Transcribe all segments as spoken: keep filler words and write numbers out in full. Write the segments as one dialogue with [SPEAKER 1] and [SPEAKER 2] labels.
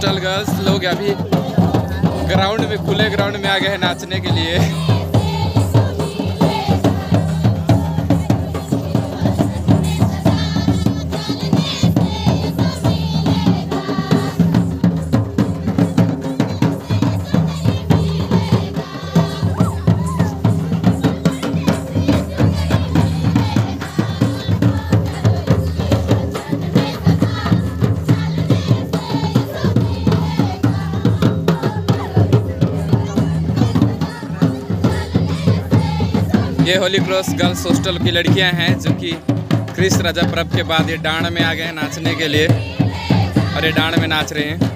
[SPEAKER 1] Hostel girls लोग अभी ground में, खुले ग्राउंड में आ गए हैं नाचने के लिए। ये होली क्रॉस गर्ल्स हॉस्टल की लड़कियां हैं जो कि ख्रिस्त राजा पर्व के बाद ये डांड में आ गए हैं नाचने के लिए और ये डांड में नाच रहे हैं।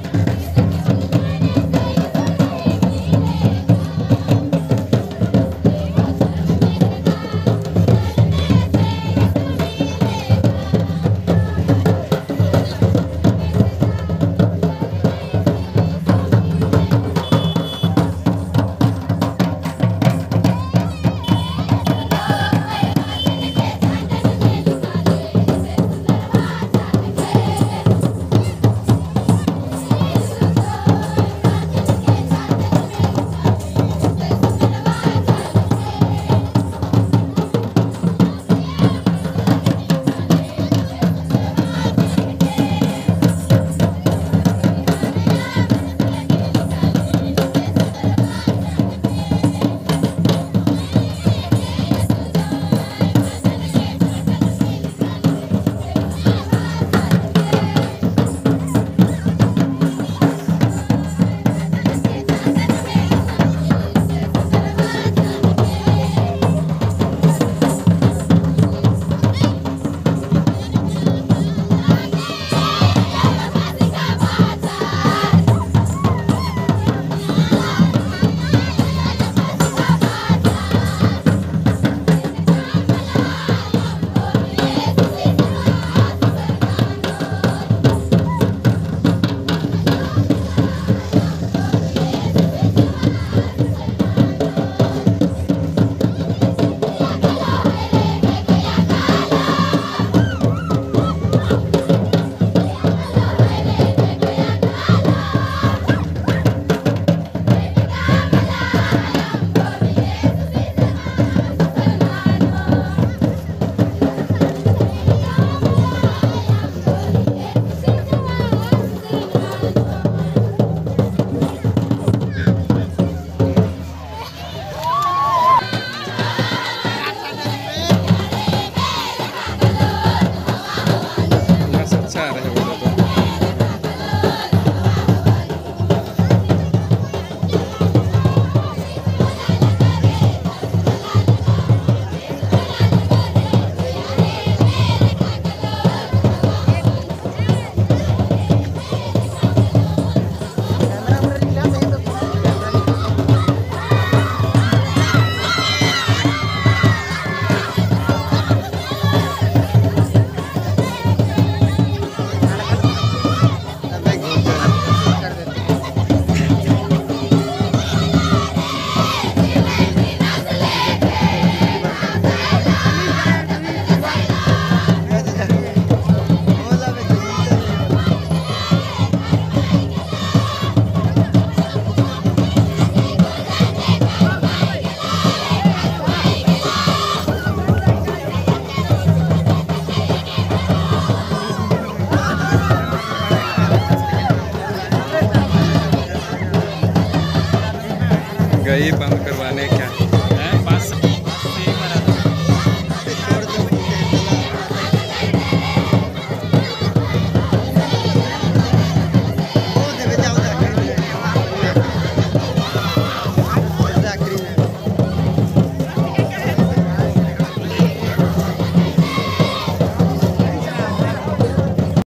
[SPEAKER 1] गई बंद कर